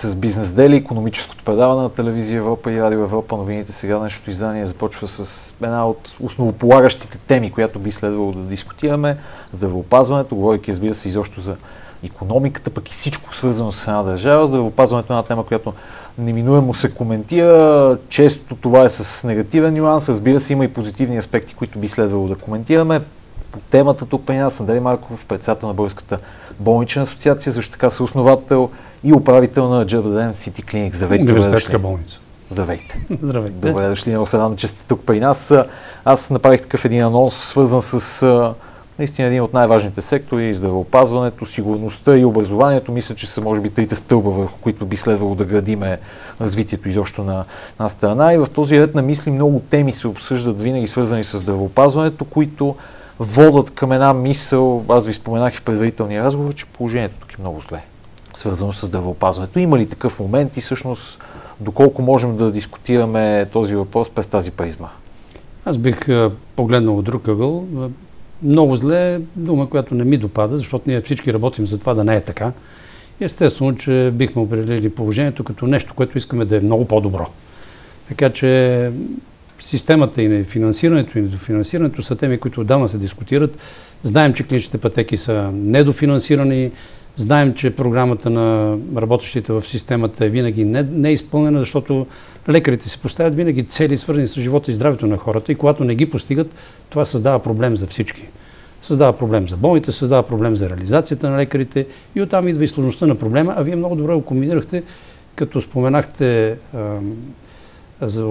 с Бизнес Дели, икономическото предаване на телевизия Европа и Радио Европа. Новините сега, днешното издание започва с една от основополагащите теми, която би следвало да дискутираме. Здравеопазването, говорейки, разбира се, изобщо за икономиката, пък и всичко свързано с една държава. Здравеопазването е една тема, която неминуемо се коментира. Често това е с негативен нюанс. Разбира се, има и позитивни аспекти, които би следвало да коментираме. По темата тук при нас Андрей Марков, председател на Българската болнична асоциация, също така съосновател и управител на Джерден Сити Клиник. Здравейте. Университетска болница. Здравейте. Здравейте. Добре дошли, много се радвам, че сте тук при нас. Аз направих такъв един анонс, свързан с наистина един от най-важните сектори, здравеопазването, сигурността и образованието. Мисля, че са може би трите стълба, върху които би следвало да градиме развитието изобщо на страна. И в този ред на мисли много теми се обсъждат винаги свързани с здравеопазването, които водят към една мисъл. Аз ви споменах и в предварителния разговор, че положението тук е много зле, свързано с здравеопазването. Има ли такъв момент и всъщност доколко можем да дискутираме този въпрос през тази призма? Аз бих погледнал от друг ъгъл. Много зле е дума, която не ми допада, защото ние всички работим за това да не е така. Естествено, че бихме определили положението като нещо, което искаме да е много по-добро. Така че системата и финансирането и недофинансирането са теми, които отдавна се дискутират. Знаем, че клиничните пътеки са недофинансирани. Знаем, че програмата на работещите в системата е винаги не изпълнена, защото лекарите си поставят винаги цели, свързани с живота и здравето на хората, и когато не ги постигат, това създава проблем за всички. Създава проблем за болните, създава проблем за реализацията на лекарите и оттам идва и сложността на проблема. А вие много добре го комбинирахте, като споменахте за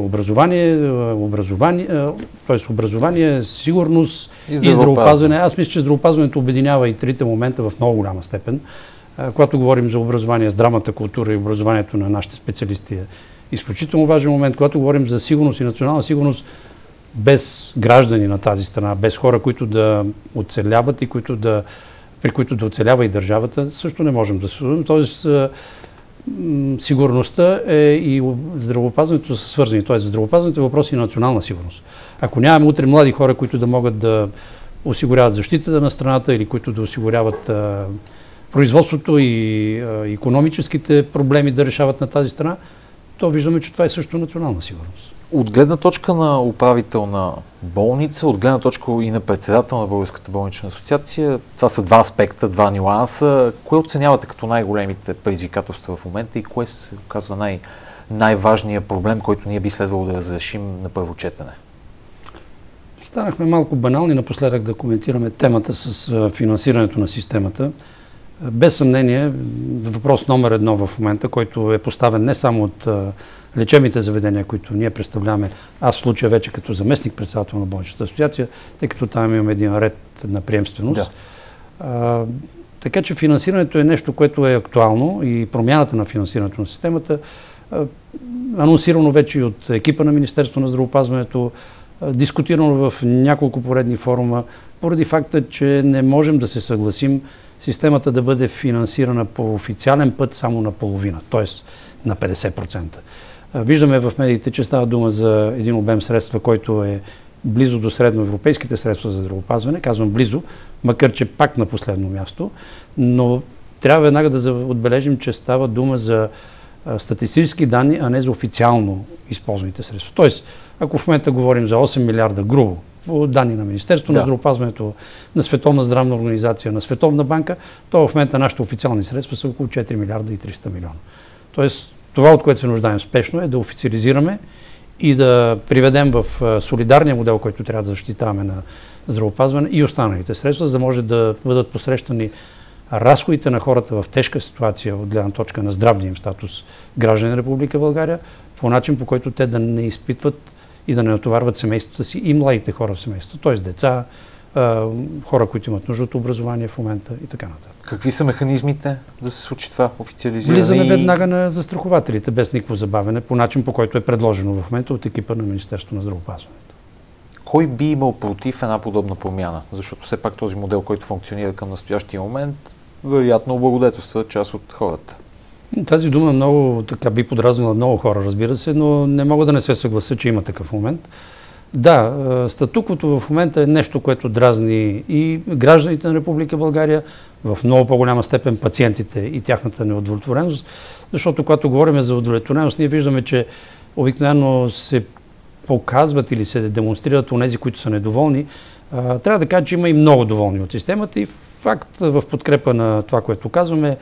образование, сигурност и здравеопазване. Аз мисля, че здравеопазването обединява и трите момента в много голяма степен. Когато говорим за образование, здравната култура и образованието на нашите специалисти е изключително важен момент. Когато говорим за сигурност и национална сигурност, без граждани на тази страна, без хора, които да оцеляват и при които да оцелява и държавата, също не можем да се случим. Тоест, сигурността и здравеопазването са свързани. Тоест, здравеопазването е въпрос и на национална сигурност. Ако нямаме утре млади хора, които да могат да осигуряват защитата на страната или които да осигуряват производството и икономическите проблеми да решават на тази страна, то виждаме, че това е също национална сигурност. От гледна точка на управител на болница, от гледна точка и на председател на Българската болнична асоциация, това са два аспекта, два нюанса. Кое оценявате като най-големите предизвикателства в момента и кое се оказва най-важният проблем, който ние би следвало да разрешим на първо четене? Станахме малко банални напоследък да коментираме темата с финансирането на системата. Без съмнение, въпрос номер едно в момента, който е поставен не само от лечебните заведения, които ние представляваме, аз в случая вече като заместник председател на болничната асоциация, тъй като там имаме един ред на приемственост. Да. Така че финансирането е нещо, което е актуално и промяната на финансирането на системата, анонсирано вече и от екипа на Министерство на здравеопазването, дискутирано в няколко поредни форума, поради факта, че не можем да се съгласим системата да бъде финансирана по официален път само на половина, т.е. на 50%. Виждаме в медиите, че става дума за един обем средства, който е близо до средноевропейските средства за здравеопазване. Казвам близо, макар че пак на последно място, но трябва веднага да отбележим, че става дума за статистически данни, а не за официално използваните средства. Тоест, ако в момента говорим за 8 милиарда грубо, по данни на Министерството на здравеопазването, на Световна здравна организация, на Световна банка, то в момента нашите официални средства са около 4 милиарда и 300 милиона. Тоест, това, от което се нуждаем спешно, е да официализираме и да приведем в солидарния модел, който трябва да защитаваме на здравеопазване и останалите средства, за да може да бъдат посрещани разходите на хората в тежка ситуация от гледна точка на здравния им статус граждани на Република България, по начин, по който те да не изпитват и да не натоварват семействата си и младите хора в семейството, т.е. деца, хора, които имат нужда от образование в момента и така нататък. Какви са механизмите да се случи това официализиране? Влизаме веднага на застрахователите, без никакво забавяне, по начин, по който е предложено в момента от екипа на Министерството на здравеопазването. Кой би имал против една подобна промяна? Защото все пак този модел, който функционира към настоящия момент, вероятно облагодетелства част от хората. Тази дума много би подразнила много хора, разбира се, но не мога да не се съглася, че има такъв момент. Да, статуквото в момента е нещо, което дразни и гражданите на Република България, в много по-голяма степен пациентите и тяхната неудовлетвореност, защото когато говорим за удовлетвореност, ние виждаме, че обикновено се показват или се демонстрират онези, които са недоволни. Трябва да кажа, че има и много доволни от системата и факт в подкрепа на това, което казваме,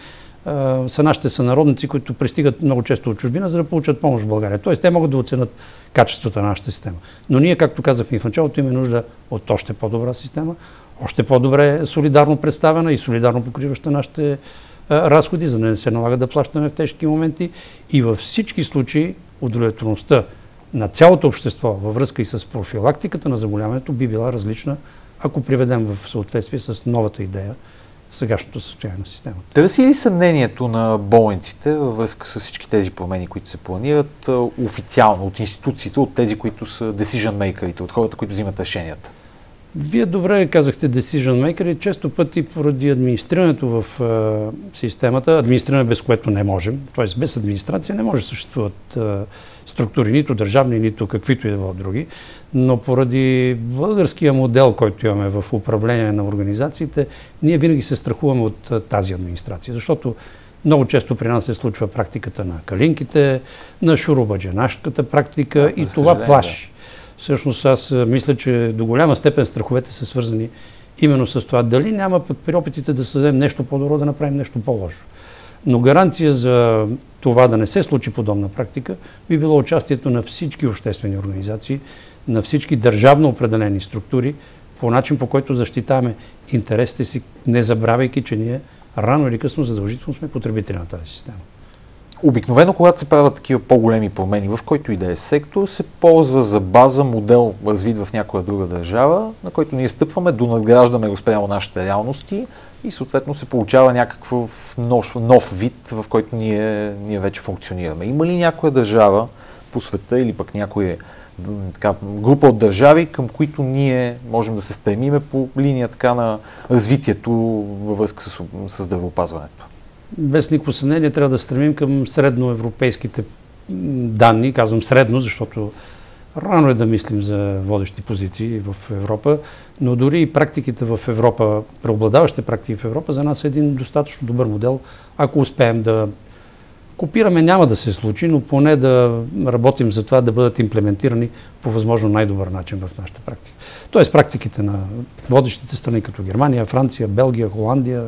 са нашите сънародници, които пристигат много често от чужбина, за да получат помощ в България. Тоест, те могат да оценят качествата на нашата система. Но ние, както казахме в началото, имаме нужда от още по-добра система, още по-добре солидарно представена и солидарно покриваща нашите разходи, за да не се налага да плащаме в тежки моменти. И във всички случаи удовлетвореността на цялото общество във връзка и с профилактиката на заболяването би била различна, ако приведем в съответствие с новата идея сегашното състояние на системата. Търси ли съмнението на болниците във връзка с всички тези промени, които се планират официално от институциите, от тези, които са decision makerите, от хората, които взимат решенията? Вие добре казахте decision maker и често пъти поради администрирането в системата, администриране без което не можем, т.е. без администрация не може да съществуват структури, нито държавни, нито каквито и да било други, но поради българския модел, който имаме в управление на организациите, ние винаги се страхуваме от тази администрация, защото много често при нас се случва практиката на калинките, на шуробаджанашката практика и това плаши. Всъщност аз мисля, че до голяма степен страховете са свързани именно с това. Дали няма пък при опитите да създадем нещо по-добро, да направим нещо по-лошо. Но гаранция за това да не се случи подобна практика би било участието на всички обществени организации, на всички държавно определени структури, по начин, по който защитаваме интересите си, не забравяйки, че ние рано или късно задължително сме потребители на тази система. Обикновено, когато се правят такива по-големи промени, в който и да е сектор, се ползва за база модел, развит в някоя друга държава, на който ние стъпваме, донадграждаме го спрямо нашите реалности и съответно се получава някакъв нов вид, в който ние вече функционираме. Има ли някоя държава по света или пък някоя група от държави, към които ние можем да се стремиме по линия на развитието във връзка с здравеопазването? Без никакво съмнение трябва да стремим към средноевропейските данни. Казвам средно, защото рано е да мислим за водещи позиции в Европа, но дори и практиките в Европа, преобладаващите практики в Европа, за нас е един достатъчно добър модел. Ако успеем да копираме, няма да се случи, но поне да работим за това да бъдат имплементирани по възможно най-добър начин в нашата практика. Тоест практиките на водещите страни като Германия, Франция, Белгия, Холандия,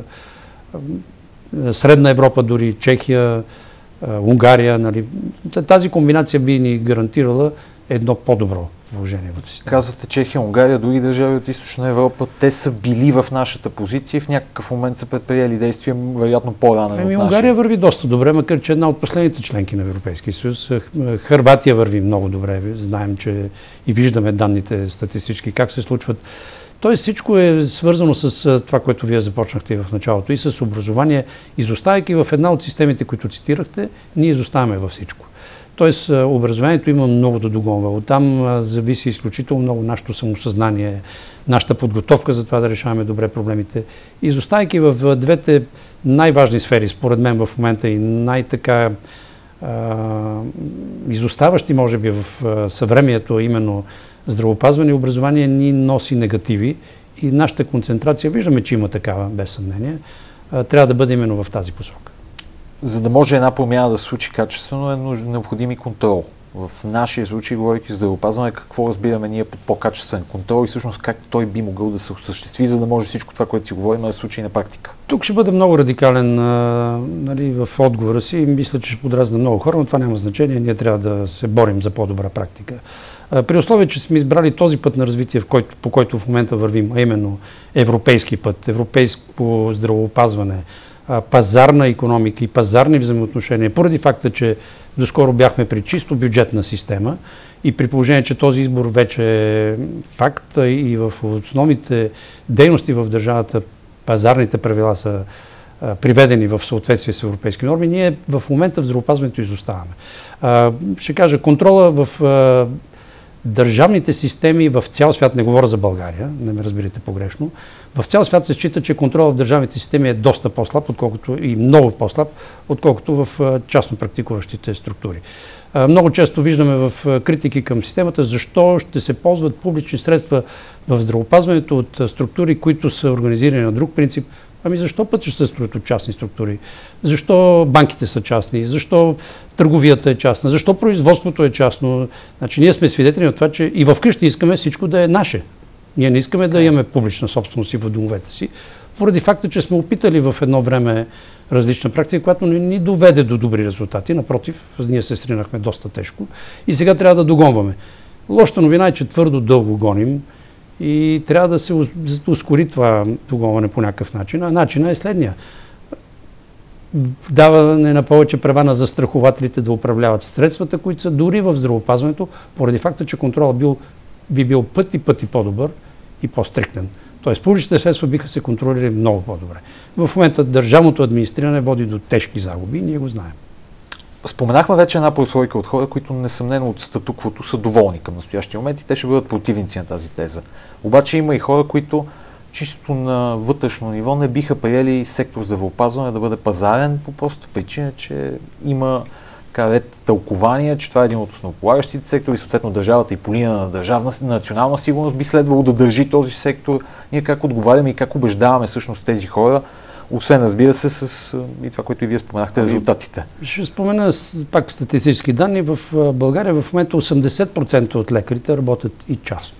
Средна Европа, дори Чехия, Унгария. Нали. Тази комбинация би ни гарантирала едно по-добро положение в системата. Казвате Чехия, Унгария, други държави от Източна Европа, те са били в нашата позиция и в някакъв момент са предприели действия, вероятно по-рано от нашия. Унгария върви доста добре, макар че една от последните членки на Европейския съюз. Хърватия върви много добре. Знаем, че и виждаме данните статистически как се случват. Тоест всичко е свързано с това, което вие започнахте и в началото, и с образование. Изоставайки в една от системите, които цитирахте, ние изоставаме във всичко. Тоест образованието има много да догонва. Оттам зависи изключително много нашето самосъзнание, нашата подготовка за това да решаваме добре проблемите. Изоставайки в двете най-важни сфери, според мен в момента и най-така изоставащи, може би, в съвремието, именно здравеопазване и образование, ни носи негативи и нашата концентрация, виждаме, че има такава, без съмнение, трябва да бъде именно в тази посока. За да може една промяна да се случи качествено, е необходим и контрол. В нашия случай, говорейки за здравеопазване, какво разбираме ние под по-качествен контрол и всъщност как той би могъл да се осъществи, за да може всичко това, което си говорим, да се случи на практика? Тук ще бъда много радикален нали, в отговора си и мисля, че ще подразна много хора, но това няма значение. Ние трябва да се борим за по-добра практика. При условие, че сме избрали този път на развитие, по който в момента вървим, а именно европейски път, европейско здравеопазване, пазарна икономика и пазарни взаимоотношения, поради факта, че доскоро бяхме при чисто бюджетна система и при положение, че този избор вече е факт и в основните дейности в държавата пазарните правила са приведени в съответствие с европейски норми, ние в момента в здравеопазването изоставаме. Ще кажа, контрола в държавните системи в цял свят, не говоря за България, не ме разбирате погрешно, в цял свят се счита, че контрол в държавните системи е доста по-слаб, отколкото и много по-слаб, отколкото в частно практикуващите структури. Много често виждаме в критики към системата защо ще се ползват публични средства в здравеопазването от структури, които са организирани на друг принцип. Ами защо пътища се строят от частни структури? Защо банките са частни? Защо търговията е частна? Защо производството е частно? Значи ние сме свидетели на това, че и в къщи искаме всичко да е наше. Ние не искаме да имаме публична собственост и в домовете си, поради факта, че сме опитали в едно време различна практика, която не ни доведе до добри резултати. Напротив, ние се сринахме доста тежко и сега трябва да догонваме. Лошата новина е, че твърдо дълго гоним и трябва да се ускори това догонване по някакъв начин. А начинът е следния. Даване на повече права на застрахователите да управляват средствата, които са дори в здравеопазването, поради факта, че контролът би бил пъти по-добър и по-стриктен. Тоест, публичните средства биха се контролирали много по-добре. В момента държавното администриране води до тежки загуби и ние го знаем. Споменахме вече една прослойка от хора, които несъмнено от статуквото са доволни към настоящия момент и те ще бъдат противници на тази теза. Обаче има и хора, които чисто на вътрешно ниво не биха приели сектор здравеопазване да бъде пазарен по простата причина, че има ред тълкования, че това е един от основополагащите сектори, съответно държавата и по линия на държавна национална сигурност би следвало да държи този сектор. Ние как отговаряме и как убеждаваме всъщност тези хора, освен, разбира се, с и това, което и вие споменахте, резултатите. Ще спомена пак статистически данни. В България в момента 80% от лекарите работят и частно.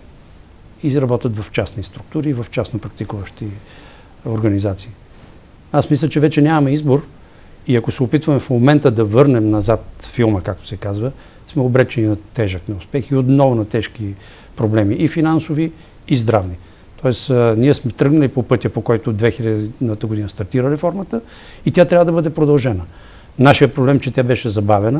И работят в частни структури, в частно практикуващи организации. Аз мисля, че вече нямаме избор и ако се опитваме в момента да върнем назад филма, както се казва, сме обречени на тежък неуспех и отново на тежки проблеми и финансови, и здравни. Тоест, ние сме тръгнали по пътя, по който 2000-та година стартира реформата и тя трябва да бъде продължена. Нашия проблем, че тя беше забавена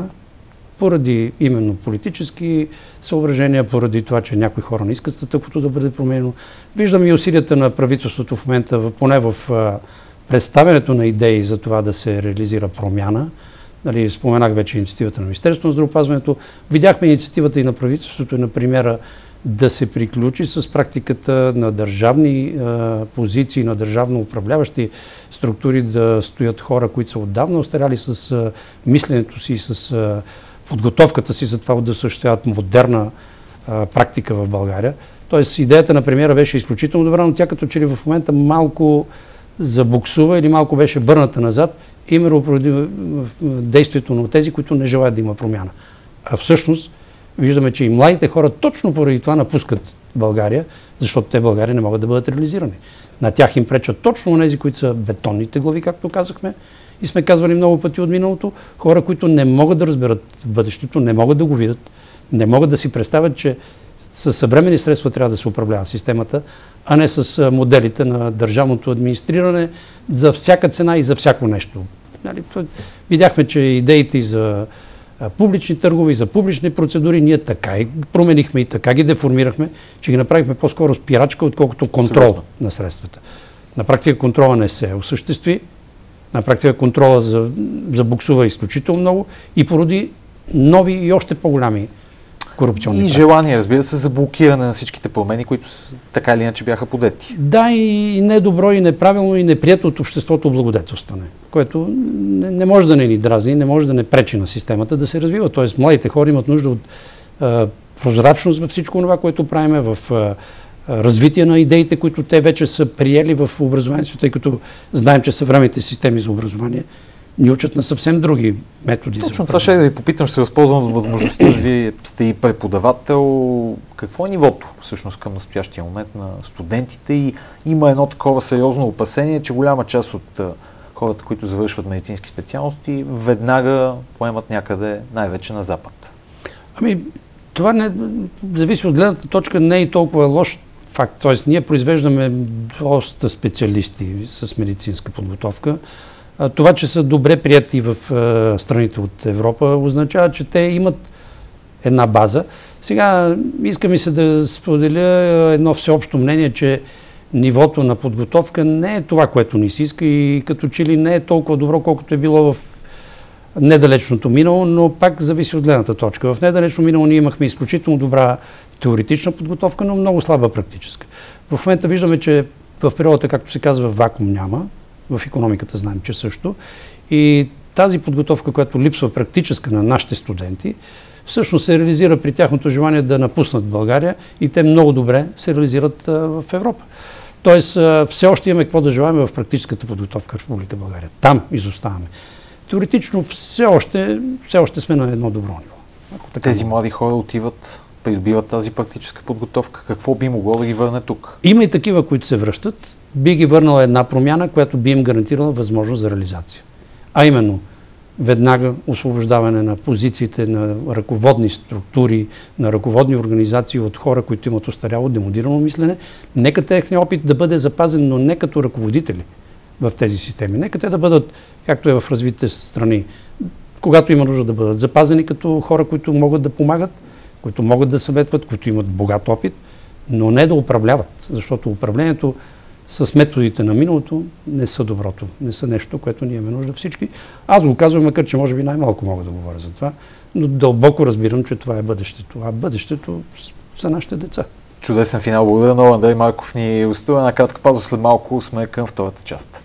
поради именно политически съображения, поради това, че някои хора не искат статуквото да бъде променено. Виждаме и усилията на правителството в момента, поне в представянето на идеи за това да се реализира промяна. Нали, споменах вече инициативата на Министерството на здравеопазването. Видяхме инициативата и на правителството и на премиера да се приключи с практиката на държавни позиции, на държавно управляващи структури да стоят хора, които са отдавна остаряли с мисленето си, с подготовката си за това да осъществяват модерна практика в България. Тоест идеята на премиера беше изключително добра, но тя като че ли в момента малко забуксува или малко беше върната назад, именно поради действието на тези, които не желаят да има промяна. А всъщност виждаме, че и младите хора точно поради това напускат България, защото те в България не могат да бъдат реализирани. На тях им пречат точно тези, които са бетонните глави, както казахме, и сме казвали много пъти от миналото, хора, които не могат да разберат бъдещето, не могат да го видят, не могат да си представят, че със съвременни средства трябва да се управлява системата, а не с моделите на държавното администриране за всяка цена и за всяко нещо. Видяхме, че идеите и за публични търгове, и за публични процедури ние така и променихме и така ги деформирахме, че ги направихме по-скоро спирачка, отколкото контрол на средствата. На практика контрола не се осъществи, на практика контрола забуксува изключително много и породи нови и още по-голями корупционни практики. И желание, разбира се, за блокиране на всичките промени, които така или иначе бяха подети. Да, и недобро, и неправилно, и неприето от обществото облагодетелстване, което не може да не ни дразни, не може да не пречи на системата да се развива. Тоест, младите хора имат нужда от прозрачност във всичко това, което правиме, в развитие на идеите, които те вече са приели в образованието, тъй като знаем, че съвременните системи за образование ни учат на съвсем други методи. Точно това ще да ви попитам, ще се възползвам от възможността. Вие сте и преподавател. Какво е нивото всъщност към настоящия момент на студентите? И има едно такова сериозно опасение, че голяма част от хората, които завършват медицински специалности, веднага поемат някъде, най-вече на Запад. Ами, това не зависи от гледната точка, не е и толкова лош факт. Тоест, ние произвеждаме доста специалисти с медицинска подготовка. Това, че са добре прияти в страните от Европа, означава, че те имат една база. Сега иска ми се да споделя едно всеобщо мнение, че нивото на подготовка не е това, което ни се иска и като че ли не е толкова добро, колкото е било в недалечното минало, но пак зависи от гледната точка. В недалечно минало ние имахме изключително добра теоретична подготовка, но много слаба практическа. В момента виждаме, че в природата, както се казва, вакуум няма. В икономиката знаем, че също. И тази подготовка, която липсва практическа на нашите студенти, всъщност се реализира при тяхното желание да напуснат България и те много добре се реализират в Европа. Тоест, все още имаме какво да желаем в практическата подготовка в Република България. Там изоставаме. Теоретично все още сме на едно добро ниво. Тези млади хора отиват, придобиват тази практическа подготовка. Какво би могло да ги върне тук? Има и такива, които се връщат. Би ги върнала една промяна, която би им гарантирала възможност за реализация. А именно, веднага освобождаване на позициите на ръководни структури, на ръководни организации от хора, които имат остаряло, демодирано мислене. Нека техният опит да бъде запазен, но не като ръководители в тези системи. Нека те да бъдат, както е в развитите страни, когато има нужда да бъдат запазени като хора, които могат да помагат, които могат да съветват, които имат богат опит, но не да управляват, защото управлението с методите на миналото не са доброто, не са нещо, което ние имаме нужда всички. Аз го казвам, макар че може би най-малко мога да говоря за това, но дълбоко разбирам, че това е бъдещето. А бъдещето са нашите деца. Чудесен финал. Благодаря много, Андрей Марков ни гостува. Една кратка пауза, след малко сме към втората част.